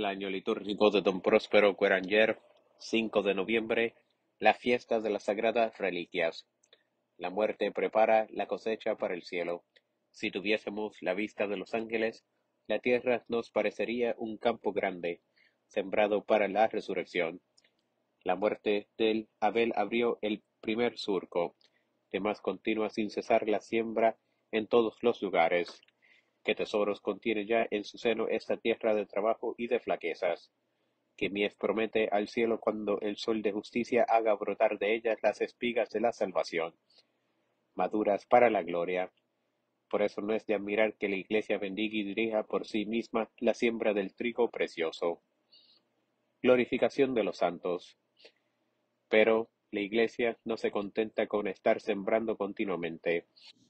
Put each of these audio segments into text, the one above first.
el año litúrgico de Don Próspero Guéranger, 5 de noviembre, la fiesta de las sagradas reliquias. La muerte prepara la cosecha para el cielo. Si tuviésemos la vista de los ángeles, la tierra nos parecería un campo grande, sembrado para la resurrección. La muerte del Abel abrió el primer surco. Demás continúa sin cesar la siembra en todos los lugares. ¿Qué tesoros contiene ya en su seno esta tierra de trabajo y de flaquezas? ¿Qué mies promete al cielo cuando el sol de justicia haga brotar de ellas las espigas de la salvación, maduras para la gloria? Por eso no es de admirar que la Iglesia bendiga y dirija por sí misma la siembra del trigo precioso. Glorificación de los santos. Pero la Iglesia no se contenta con estar sembrando continuamente.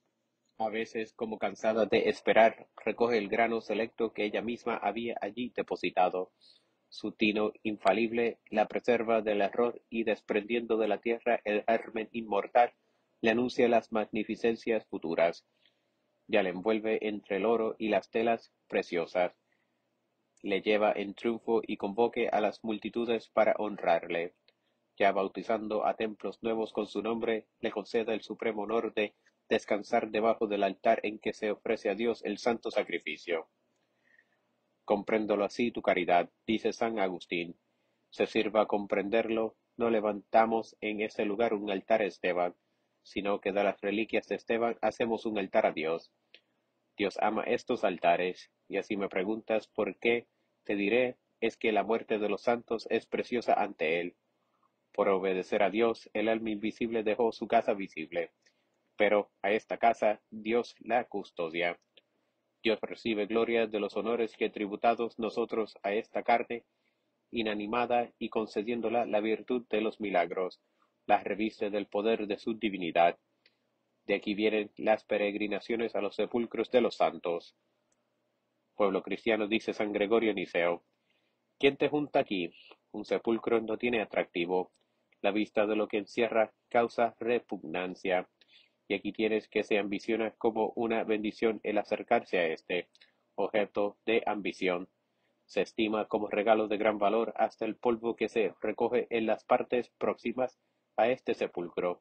A veces, como cansada de esperar, recoge el grano selecto que ella misma había allí depositado. Su tino infalible la preserva del error y, desprendiendo de la tierra el germen inmortal, le anuncia las magnificencias futuras. Ya le envuelve entre el oro y las telas preciosas. Le lleva en triunfo y convoque a las multitudes para honrarle. Ya bautizando a templos nuevos con su nombre, le concede el supremo honor de descansar debajo del altar en que se ofrece a Dios el santo sacrificio. Compréndolo así tu caridad, dice San Agustín. Se sirva a comprenderlo, no levantamos en ese lugar un altar a Esteban, sino que de las reliquias de Esteban hacemos un altar a Dios. Dios ama estos altares, y así me preguntas por qué, te diré, es que la muerte de los santos es preciosa ante él. Por obedecer a Dios, el alma invisible dejó su casa visible, pero a esta casa Dios la custodia. Dios recibe gloria de los honores que tributados nosotros a esta carne inanimada y concediéndola la virtud de los milagros, la reviste del poder de su divinidad. De aquí vienen las peregrinaciones a los sepulcros de los santos. Pueblo cristiano, dice San Gregorio Niceo, ¿quién te junta aquí? Un sepulcro no tiene atractivo. La vista de lo que encierra causa repugnancia. Y aquí tienes que se ambiciona como una bendición el acercarse a este objeto de ambición. Se estima como regalo de gran valor hasta el polvo que se recoge en las partes próximas a este sepulcro,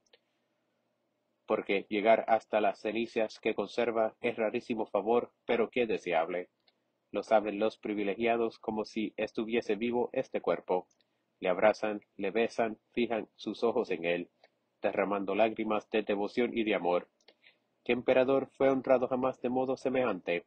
porque llegar hasta las cenizas que conserva es rarísimo favor, pero qué deseable. Lo saben los privilegiados como si estuviese vivo este cuerpo. Le abrazan, le besan, fijan sus ojos en él, derramando lágrimas de devoción y de amor. ¿Qué emperador fue honrado jamás de modo semejante?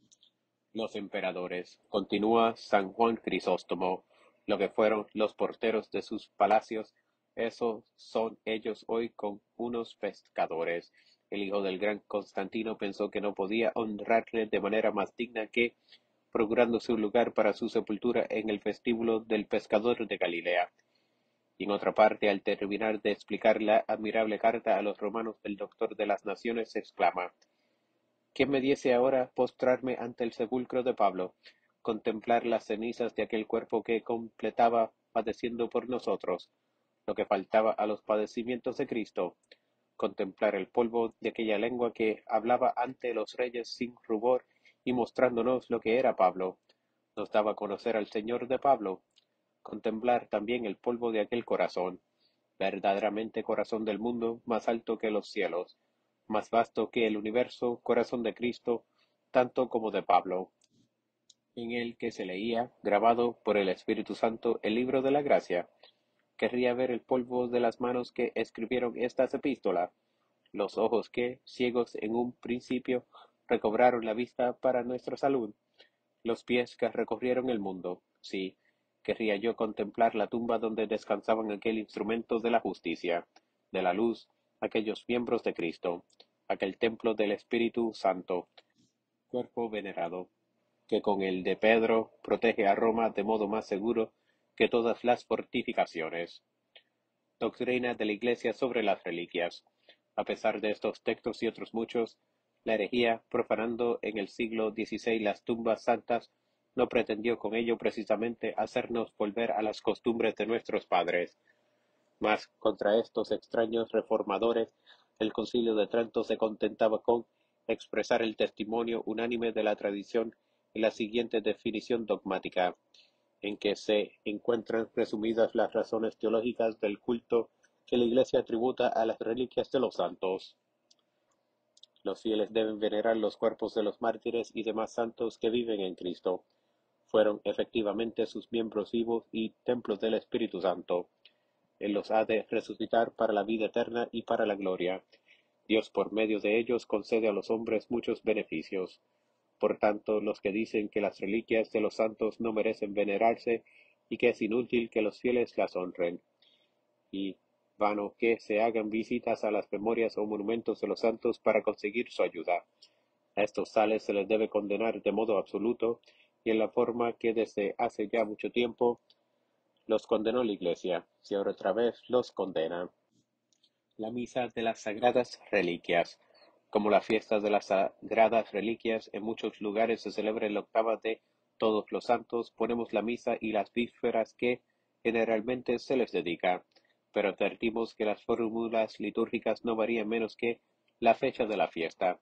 Los emperadores, continúa San Juan Crisóstomo, lo que fueron los porteros de sus palacios, esos son ellos hoy con unos pescadores. El hijo del gran Constantino pensó que no podía honrarle de manera más digna que procurándose un lugar para su sepultura en el vestíbulo del pescador de Galilea. Y en otra parte, al terminar de explicar la admirable carta a los romanos, el doctor de las naciones exclama: ¿Quién me diese ahora postrarme ante el sepulcro de Pablo, contemplar las cenizas de aquel cuerpo que completaba padeciendo por nosotros lo que faltaba a los padecimientos de Cristo, contemplar el polvo de aquella lengua que hablaba ante los reyes sin rubor y mostrándonos lo que era Pablo, nos daba a conocer al Señor de Pablo, contemplar también el polvo de aquel corazón, verdaderamente corazón del mundo, más alto que los cielos, más vasto que el universo, corazón de Cristo, tanto como de Pablo, en el que se leía, grabado por el Espíritu Santo, el libro de la gracia. Querría ver el polvo de las manos que escribieron estas epístolas, los ojos que, ciegos en un principio, recobraron la vista para nuestra salud, los pies que recorrieron el mundo. Sí, querría yo contemplar la tumba donde descansaban aquel instrumento de la justicia, de la luz, aquellos miembros de Cristo, aquel templo del Espíritu Santo, cuerpo venerado, que con el de Pedro protege a Roma de modo más seguro que todas las fortificaciones. Doctrina de la Iglesia sobre las reliquias. A pesar de estos textos y otros muchos, la herejía, profanando en el siglo XVI las tumbas santas, no pretendió con ello precisamente hacernos volver a las costumbres de nuestros padres. Mas contra estos extraños reformadores, el Concilio de Trento se contentaba con expresar el testimonio unánime de la tradición en la siguiente definición dogmática: en que se encuentran resumidas las razones teológicas del culto que la Iglesia tributa a las reliquias de los santos. Los fieles deben venerar los cuerpos de los mártires y demás santos que viven en Cristo. Fueron efectivamente sus miembros vivos y templos del Espíritu Santo. Él los ha de resucitar para la vida eterna y para la gloria. Dios por medio de ellos concede a los hombres muchos beneficios. Por tanto, los que dicen que las reliquias de los santos no merecen venerarse y que es inútil que los fieles las honren, y vano que se hagan visitas a las memorias o monumentos de los santos para conseguir su ayuda. A estos tales se les debe condenar de modo absoluto y en la forma que desde hace ya mucho tiempo los condenó la Iglesia, y ahora otra vez los condena. La misa de las sagradas reliquias. Como la fiesta de las sagradas reliquias en muchos lugares se celebra en la octava de Todos los Santos, ponemos la misa y las vísperas que generalmente se les dedica, pero advertimos que las fórmulas litúrgicas no varían menos que la fecha de la fiesta.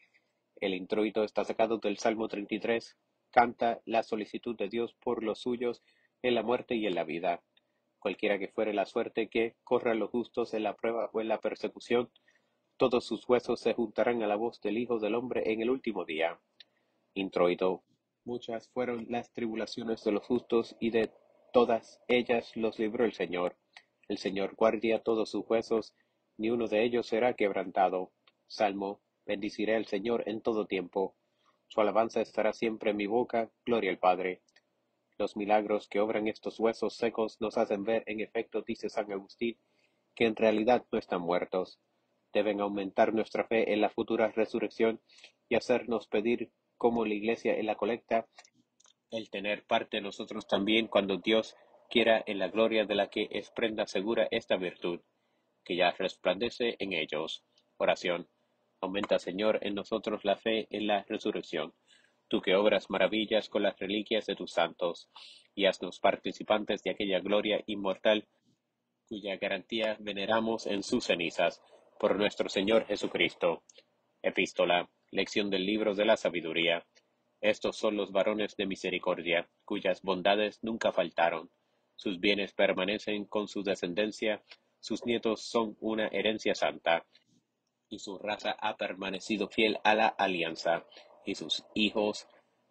El introito está sacado del Salmo 33, canta la solicitud de Dios por los suyos en la muerte y en la vida. Cualquiera que fuere la suerte que corran los justos en la prueba o en la persecución, todos sus huesos se juntarán a la voz del Hijo del Hombre en el último día. Introito. Muchas fueron las tribulaciones de los justos, y de todas ellas los libró el Señor. El Señor guardia todos sus huesos, ni uno de ellos será quebrantado. Salmo. Bendiciré al Señor en todo tiempo. Su alabanza estará siempre en mi boca. Gloria al Padre. Los milagros que obran estos huesos secos nos hacen ver, en efecto, dice San Agustín, que en realidad no están muertos. Deben aumentar nuestra fe en la futura resurrección y hacernos pedir, como la Iglesia en la colecta, el tener parte nosotros también cuando Dios quiera, en la gloria de la que es prenda segura esta virtud, que ya resplandece en ellos. Oración. Aumenta, Señor, en nosotros la fe en la resurrección, tú que obras maravillas con las reliquias de tus santos, y haznos participantes de aquella gloria inmortal cuya garantía veneramos en sus cenizas, por nuestro Señor Jesucristo. Epístola. Lección del libro de la sabiduría. Estos son los varones de misericordia, cuyas bondades nunca faltaron. Sus bienes permanecen con su descendencia, sus nietos son una herencia santa, y su raza ha permanecido fiel a la alianza, y sus hijos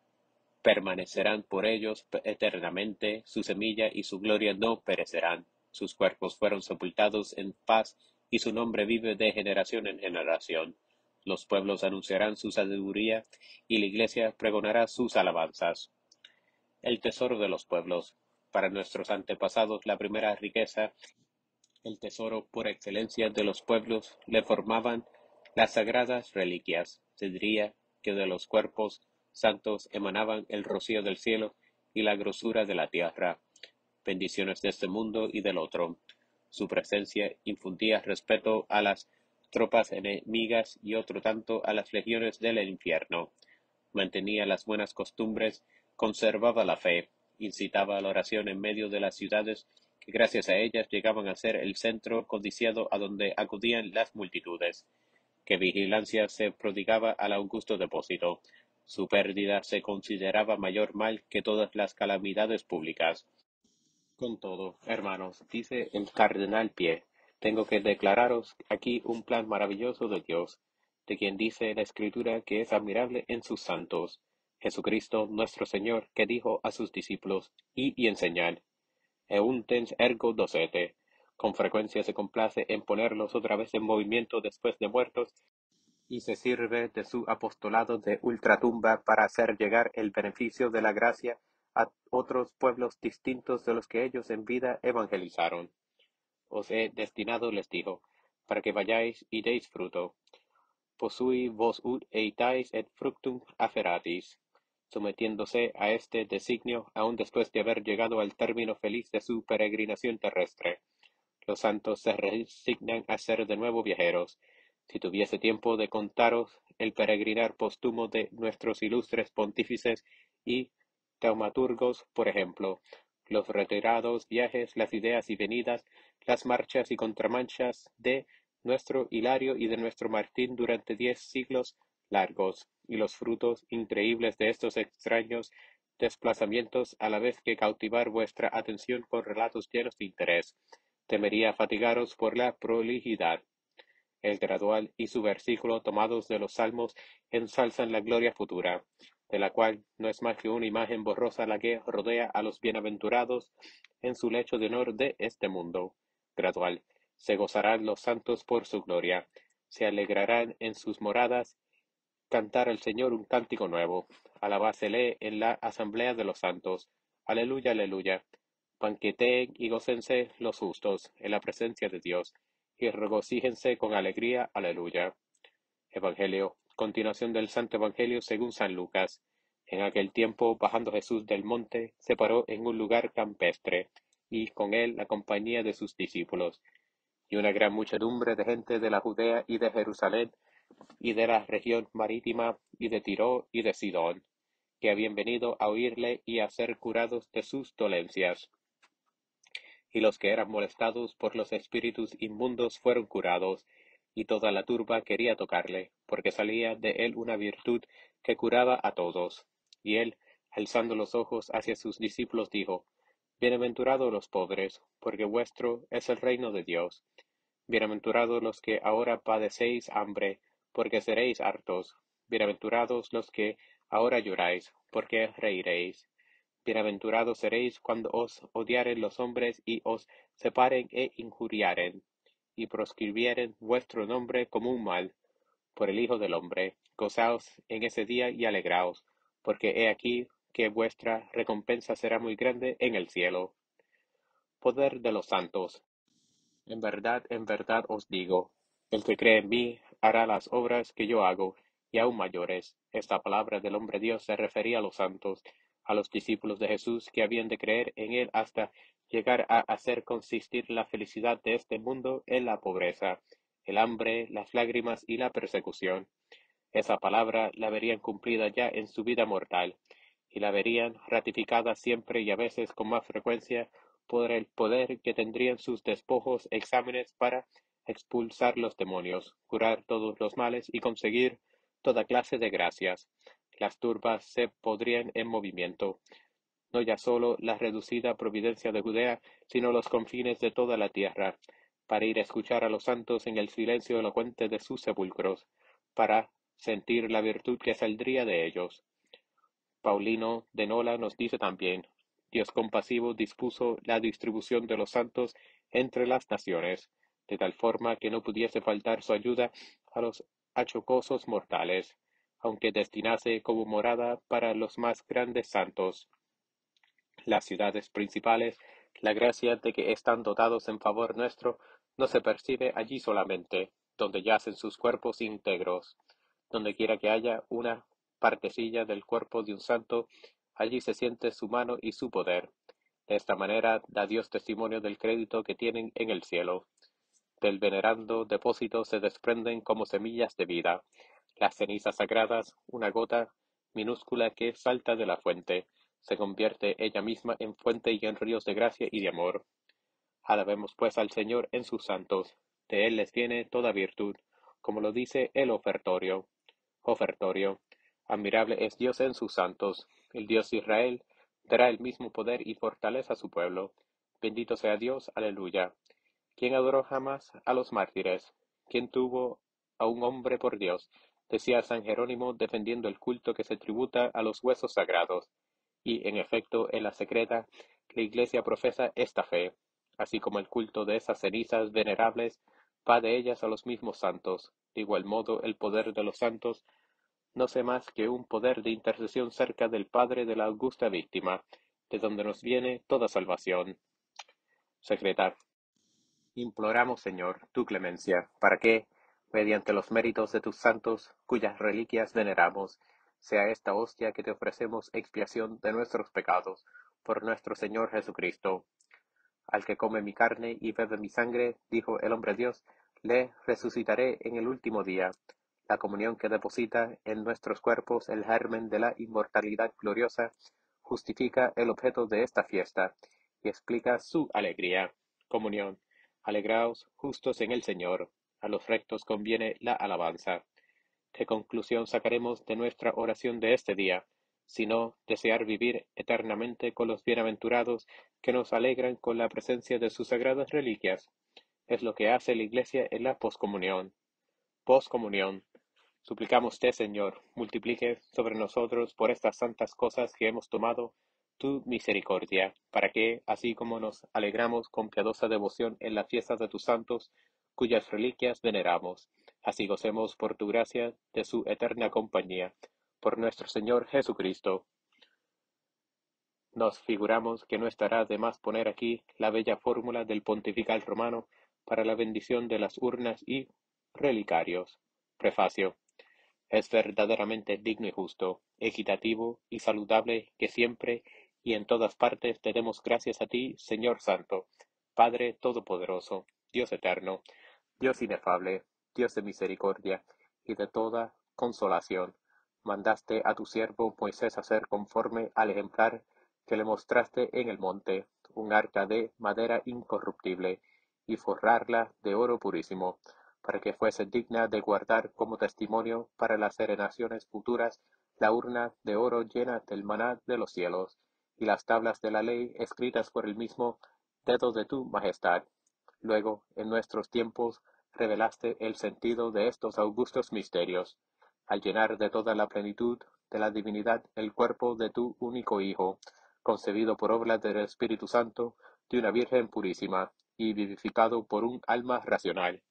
permanecerán por ellos eternamente, su semilla y su gloria no perecerán. Sus cuerpos fueron sepultados en paz, y su nombre vive de generación en generación. Los pueblos anunciarán su sabiduría, y la Iglesia pregonará sus alabanzas. El tesoro de los pueblos. Para nuestros antepasados, la primera riqueza, el tesoro por excelencia de los pueblos, le formaban las sagradas reliquias. Se diría que de los cuerpos santos emanaban el rocío del cielo y la grosura de la tierra, bendiciones de este mundo y del otro. Su presencia infundía respeto a las tropas enemigas y otro tanto a las legiones del infierno. Mantenía las buenas costumbres, conservaba la fe, incitaba a la oración en medio de las ciudades, que gracias a ellas llegaban a ser el centro codiciado a donde acudían las multitudes. Que vigilancia se prodigaba al augusto depósito. Su pérdida se consideraba mayor mal que todas las calamidades públicas. Con todo, hermanos, dice el cardenal Pie, tengo que declararos aquí un plan maravilloso de Dios, de quien dice la Escritura que es admirable en sus santos, Jesucristo nuestro Señor, que dijo a sus discípulos, id y enseñad, euntens ergo docete, con frecuencia se complace en ponerlos otra vez en movimiento después de muertos, y se sirve de su apostolado de ultratumba para hacer llegar el beneficio de la gracia a otros pueblos distintos de los que ellos en vida evangelizaron. Os he destinado, les dijo, para que vayáis y deis fruto. Posui vos ut eitais et fructum aferatis, sometiéndose a este designio aun después de haber llegado al término feliz de su peregrinación terrestre. Los santos se resignan a ser de nuevo viajeros. Si tuviese tiempo de contaros el peregrinar póstumo de nuestros ilustres pontífices y taumaturgos, por ejemplo, los retirados viajes, las ideas y venidas, las marchas y contramarchas de nuestro Hilario y de nuestro Martín durante 10 siglos largos, y los frutos increíbles de estos extraños desplazamientos a la vez que cautivar vuestra atención con relatos llenos de interés. Temería fatigaros por la prolijidad. El gradual y su versículo tomados de los salmos ensalzan la gloria futura, de la cual no es más que una imagen borrosa la que rodea a los bienaventurados en su lecho de honor de este mundo. Gradual. Se gozarán los santos por su gloria, se alegrarán en sus moradas, cantar al Señor un cántico nuevo, alabásele en la asamblea de los santos. Aleluya, aleluya. Banqueteen y gócense los justos en la presencia de Dios, y regocíjense con alegría. Aleluya. Evangelio. Continuación del Santo Evangelio según San Lucas. En aquel tiempo, bajando Jesús del monte, se paró en un lugar campestre, y con él la compañía de sus discípulos, y una gran muchedumbre de gente de la Judea y de Jerusalén, y de la región marítima, y de Tiro y de Sidón, que habían venido a oírle y a ser curados de sus dolencias. Y los que eran molestados por los espíritus inmundos fueron curados, y toda la turba quería tocarle, porque salía de él una virtud que curaba a todos. Y él, alzando los ojos hacia sus discípulos, dijo: Bienaventurados los pobres, porque vuestro es el reino de Dios. Bienaventurados los que ahora padecéis hambre, porque seréis hartos. Bienaventurados los que ahora lloráis, porque reiréis. Bienaventurados seréis cuando os odiaren los hombres y os separen e injuriaren, y proscribieren vuestro nombre como un mal, por el Hijo del hombre. Gozaos en ese día y alegraos, porque he aquí que vuestra recompensa será muy grande en el cielo. Poder de los santos. En verdad os digo, el que cree en mí hará las obras que yo hago, y aún mayores. Esta palabra del hombre Dios se refería a los santos, a los discípulos de Jesús que habían de creer en él hasta llegar a hacer consistir la felicidad de este mundo en la pobreza, el hambre, las lágrimas y la persecución. Esa palabra la verían cumplida ya en su vida mortal, y la verían ratificada siempre y a veces con más frecuencia por el poder que tendrían sus despojos exámenes para expulsar los demonios, curar todos los males y conseguir toda clase de gracias. Las turbas se pondrían en movimiento, no ya sólo la reducida providencia de Judea, sino los confines de toda la tierra, para ir a escuchar a los santos en el silencio elocuente de sus sepulcros, para sentir la virtud que saldría de ellos. Paulino de Nola nos dice también: Dios compasivo dispuso la distribución de los santos entre las naciones, de tal forma que no pudiese faltar su ayuda a los achocosos mortales, aunque destinase como morada para los más grandes santos las ciudades principales. La gracia de que están dotados en favor nuestro no se percibe allí solamente, donde yacen sus cuerpos íntegros. Donde quiera que haya una partecilla del cuerpo de un santo, allí se siente su mano y su poder. De esta manera da Dios testimonio del crédito que tienen en el cielo. Del venerando depósito se desprenden como semillas de vida las cenizas sagradas, una gota minúscula que salta de la fuente, se convierte ella misma en fuente y en ríos de gracia y de amor. Alabemos pues al Señor en sus santos, de Él les viene toda virtud, como lo dice el ofertorio. Ofertorio. Admirable es Dios en sus santos, el Dios de Israel dará el mismo poder y fortaleza a su pueblo. Bendito sea Dios, aleluya. ¿Quién adoró jamás a los mártires? ¿Quién tuvo a un hombre por Dios? Decía San Jerónimo defendiendo el culto que se tributa a los huesos sagrados. Y, en efecto, en la secreta, la Iglesia profesa esta fe, así como el culto de esas cenizas venerables va de ellas a los mismos santos. De igual modo, el poder de los santos no sé más que un poder de intercesión cerca del Padre de la augusta víctima, de donde nos viene toda salvación. Secreta. Imploramos, Señor, tu clemencia, para que, mediante los méritos de tus santos, cuyas reliquias veneramos, sea esta hostia que te ofrecemos expiación de nuestros pecados, por nuestro Señor Jesucristo. Al que come mi carne y bebe mi sangre, dijo el hombre Dios, le resucitaré en el último día. La comunión que deposita en nuestros cuerpos el germen de la inmortalidad gloriosa justifica el objeto de esta fiesta y explica su alegría. Comunión. Alegraos, justos en el Señor. A los rectos conviene la alabanza. ¿Qué conclusión sacaremos de nuestra oración de este día? sino desear vivir eternamente con los bienaventurados que nos alegran con la presencia de sus sagradas reliquias. Es lo que hace la Iglesia en la poscomunión. Poscomunión. Suplicámoste, Señor, multiplique sobre nosotros por estas santas cosas que hemos tomado tu misericordia, para que, así como nos alegramos con piadosa devoción en las fiestas de tus santos, cuyas reliquias veneramos, así gocemos por tu gracia de su eterna compañía. Por nuestro Señor Jesucristo. Nos figuramos que no estará de más poner aquí la bella fórmula del pontifical romano para la bendición de las urnas y relicarios. Prefacio. Es verdaderamente digno y justo, equitativo y saludable que siempre y en todas partes te demos gracias a ti, Señor Santo, Padre Todopoderoso, Dios eterno, Dios inefable, Dios de misericordia y de toda consolación. Mandaste a tu siervo Moisés hacer conforme al ejemplar que le mostraste en el monte, un arca de madera incorruptible, y forrarla de oro purísimo, para que fuese digna de guardar como testimonio para las generaciones futuras la urna de oro llena del maná de los cielos, y las tablas de la ley escritas por el mismo dedo de tu majestad. Luego, en nuestros tiempos, revelaste el sentido de estos augustos misterios, al llenar de toda la plenitud de la divinidad el cuerpo de tu único Hijo, concebido por obra del Espíritu Santo, de una Virgen purísima, y vivificado por un alma racional.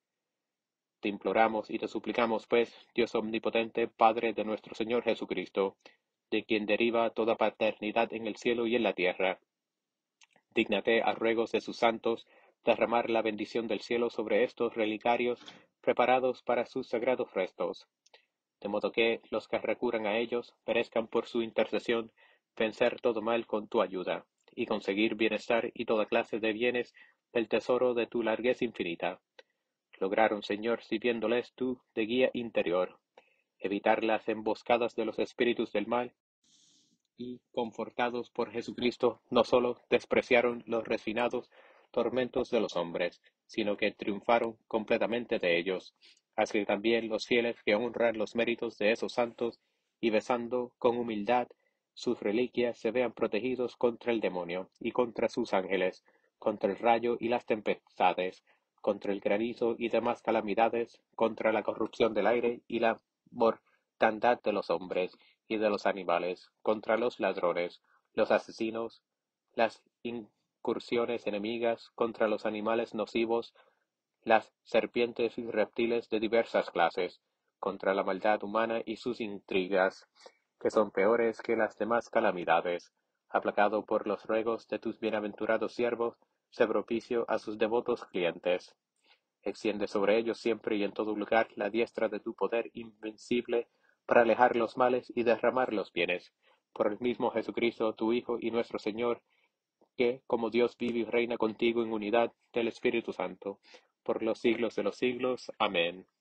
Te imploramos y te suplicamos, pues, Dios omnipotente, Padre de nuestro Señor Jesucristo, de quien deriva toda paternidad en el cielo y en la tierra. Dígnate, a ruegos de sus santos, derramar la bendición del cielo sobre estos relicarios preparados para sus sagrados restos, de modo que los que recurran a ellos merezcan por su intercesión vencer todo mal con tu ayuda, y conseguir bienestar y toda clase de bienes del tesoro de tu largueza infinita. Lograron, Señor, sirviéndoles tú de guía interior, evitar las emboscadas de los espíritus del mal, y, confortados por Jesucristo, no sólo despreciaron los refinados tormentos de los hombres, sino que triunfaron completamente de ellos. Así también los fieles que honran los méritos de esos santos y besando con humildad sus reliquias se vean protegidos contra el demonio y contra sus ángeles, contra el rayo y las tempestades, contra el granizo y demás calamidades, contra la corrupción del aire y la mortandad de los hombres y de los animales, contra los ladrones, los asesinos, las incursiones enemigas, contra los animales nocivos, las serpientes y reptiles de diversas clases, contra la maldad humana y sus intrigas, que son peores que las demás calamidades. Aplacado por los ruegos de tus bienaventurados siervos, sé propicio a sus devotos clientes. Extiende sobre ellos siempre y en todo lugar la diestra de tu poder invencible para alejar los males y derramar los bienes. Por el mismo Jesucristo, tu Hijo y nuestro Señor, que, como Dios vive y reina contigo en unidad del Espíritu Santo, por los siglos de los siglos. Amén.